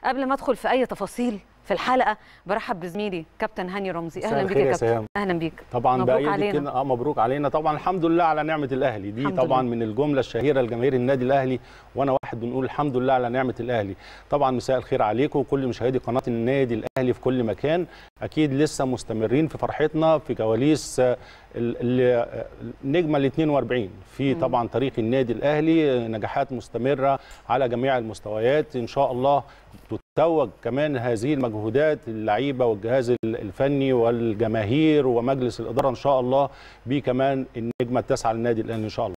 قبل ما ادخل في اي تفاصيل في الحلقه برحب بزميلي كابتن هاني رمزي. اهلا بيك يا كابتن. اهلا بيك. طبعا مبروك علينا. مبروك علينا طبعا. الحمد لله على نعمه الاهلي دي طبعا من الجمله الشهيره لجماهير النادي الاهلي، وانا واحد بنقول الحمد لله على نعمه الاهلي. طبعا مساء الخير عليكم وكل مشاهدي قناه النادي الاهلي في كل مكان. اكيد لسه مستمرين في فرحتنا في كواليس النجمه ال 42 في طبعا تاريخ النادي الاهلي، نجاحات مستمره على جميع المستويات. ان شاء الله تتوج كمان هذه المجهودات اللعيبه والجهاز الفني والجماهير ومجلس الاداره ان شاء الله بكمان النجمه التاسعه للنادي الاهلي ان شاء الله.